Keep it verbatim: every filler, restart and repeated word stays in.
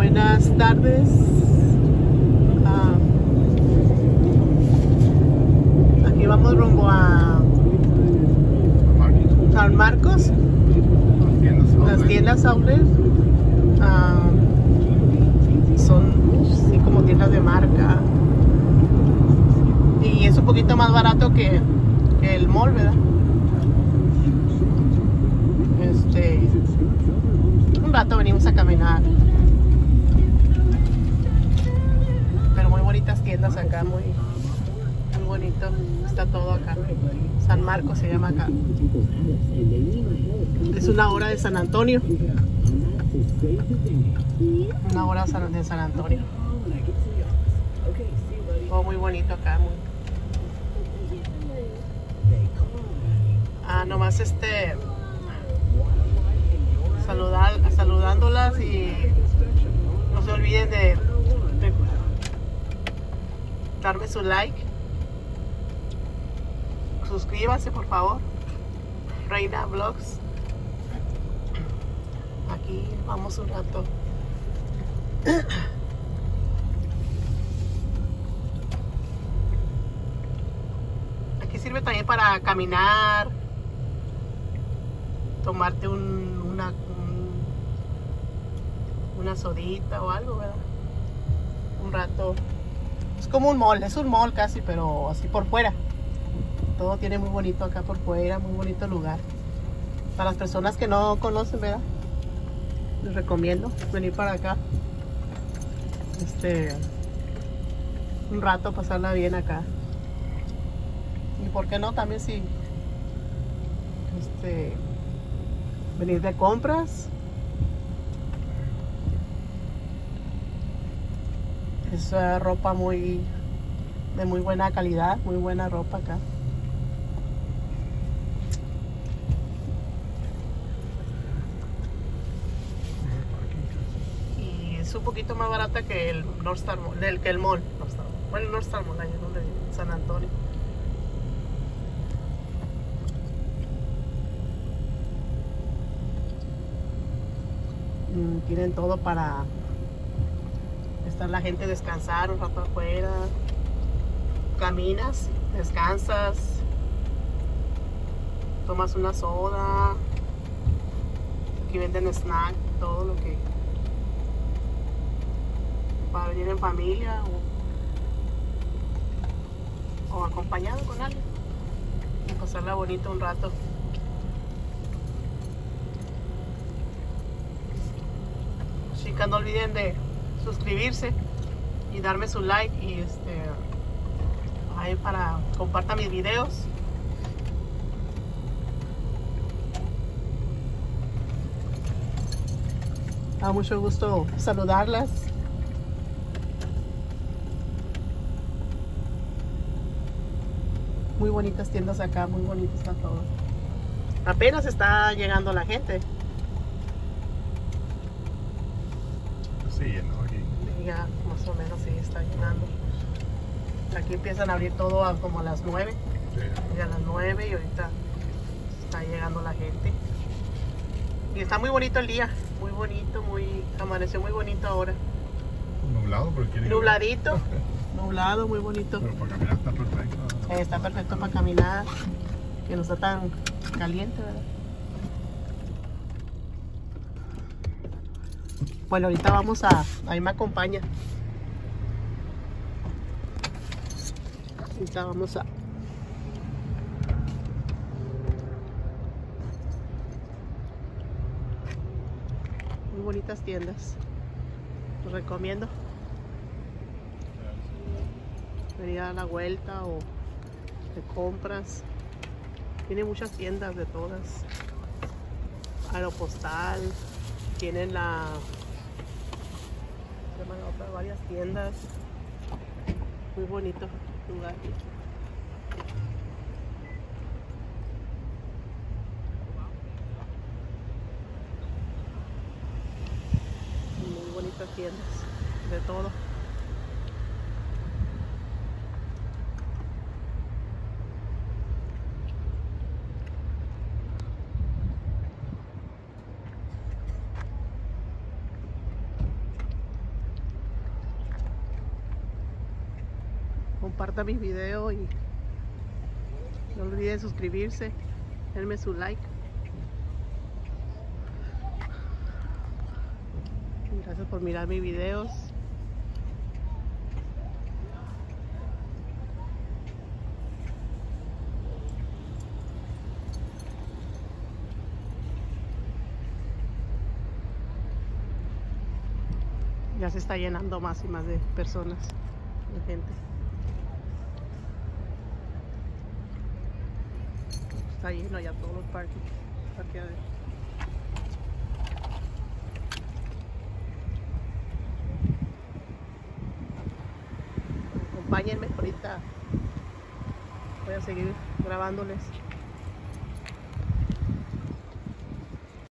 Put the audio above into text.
Buenas tardes. Ah, aquí vamos rumbo a San Marcos. Las tiendas Outlet ah, son sí, como tiendas de marca. Y es un poquito más barato que, que el mall, ¿verdad? Este, un rato venimos a caminar. Pero muy bonitas tiendas acá, muy, muy bonito. Está todo acá. San Marcos se llama acá. Es una hora de San Antonio. Una hora de San Antonio. Todo muy bonito acá. Muy... Ah, nomás este... Saludar, saludándolas y no se olviden de, de darme su like. Suscríbanse por favor. Reina Vlogs. Aquí vamos un rato. Aquí sirve también para caminar, tomarte un, una, un, una sodita o algo, ¿verdad? Un rato. Es como un mall, es un mall casi, pero así por fuera. Todo tiene muy bonito acá por fuera, muy bonito lugar. Para las personas que no conocen, ¿verdad? Les recomiendo venir para acá. Este, un rato pasarla bien acá. Y por qué no también si este, venir de compras. Es uh, ropa muy de muy buena calidad, muy buena ropa acá. Y es un poquito más barata que el North Star Mall, del que el mall. North Star Mall. Bueno, el North Star Mall, ahí donde en San Antonio. Mm, tienen todo para estar la gente descansar un rato afuera. Caminas, descansas, tomas una soda. Aquí venden snack, todo lo que para venir en familia o, o acompañado con alguien y pasarla bonito un rato. Chicas, no olviden de suscribirse y darme su like y este ahí para compartan mis videos. Da mucho gusto saludarlas. Muy bonitas tiendas acá, muy bonito está todo. Apenas está llegando la gente. Sí, ¿no? Aquí. Ya más o menos sí está llenando. Aquí empiezan a abrir todo a como a las nueve. Sí. Y a las nueve y ahorita está llegando la gente. Y está muy bonito el día. Muy bonito, muy amaneció muy bonito ahora. Nublado, pero quiere Nubladito. Nublado, muy bonito. Pero para caminar está perfecto. Eh, está perfecto para caminar. Que no está tan caliente, ¿verdad? Bueno, ahorita vamos a... Ahí me acompaña. Ahorita vamos a... Muy bonitas tiendas. Los recomiendo. Venir a dar la vuelta o de compras. Tiene muchas tiendas de todas. Aeropostal. Tienen la... se llaman otras varias tiendas. Muy bonito lugar. Muy bonitas tiendas de todo. comparta mi video y no olviden suscribirse, denme su like. Gracias por mirar mis videos. Ya se está llenando más y más de personas, de gente. Está lleno ya todos los parques, parqueaderos. Acompáñenme, ahorita voy a seguir grabándoles.